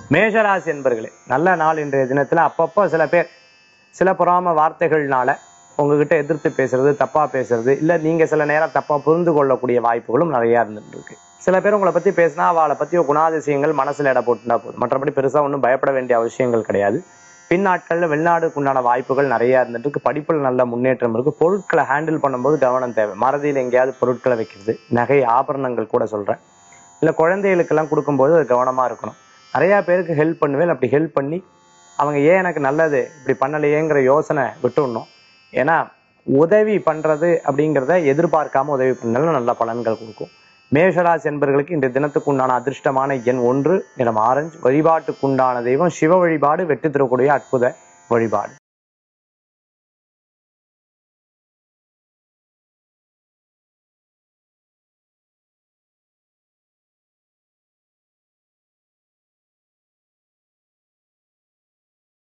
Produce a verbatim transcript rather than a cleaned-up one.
மேஷராசி என்பர்களே, நல்ல நாள் இன்றைய தினத்துல. அப்பப்போ சில பேர் சில பொறாம வார்த்தைகள்னால உங்ககிட்ட எதிர்த்து பேசுறது, தப்பா பேசுறது, இல்ல நீங்க சில நேரம் தப்பா புரிந்து கொள்ளக்கூடிய வாய்ப்புகளும் நிறைய இருந்துட்டு இருக்கு. சில பேர் உங்களை பத்தி பேசினா அவளை பத்தி குணாதிசயங்கள் மனசுல இட போட்டுனா போதும், மற்றபடி பெருசா ஒன்றும் பயப்பட வேண்டிய அவசியங்கள் கிடையாது. பின் நாட்கள்ல வெளிநாடுக்கு உண்டான வாய்ப்புகள் நிறைய இருந்துட்டு இருக்கு. படிப்புல நல்ல முன்னேற்றம் இருக்கு. பொருட்களை ஹேண்டில் பண்ணும்போது கவனம் தேவை. மறதியில் எங்கேயாவது பொருட்களை வைக்கிறது, நகை ஆபரணங்கள் கூட சொல்றேன், இல்ல குழந்தைகளுக்கெல்லாம் கொடுக்கும்போது அது கவனமா இருக்கணும். நிறைய பேருக்கு ஹெல்ப் பண்ணுவேன், அப்படி ஹெல்ப் பண்ணி அவங்க ஏன் எனக்கு நல்லது இப்படி பண்ணலையேங்கிற யோசனை விட்டுடணும். ஏன்னா உதவி பண்றது அப்படிங்கிறத எதிர்பார்க்காம உதவி பண்ணாலும் நல்ல பலன்கள் கொடுக்கும். மேஷராசி என்பவர்களுக்கு இந்த தினத்துக்கு உண்டான அதிர்ஷ்டமான எண் ஒன்று, நிறம் ஆரஞ்சு. வழிபாட்டுக்குண்டான தெய்வம் சிவ வழிபாடு, வெற்றி தரக்கூடிய அற்புத வழிபாடு.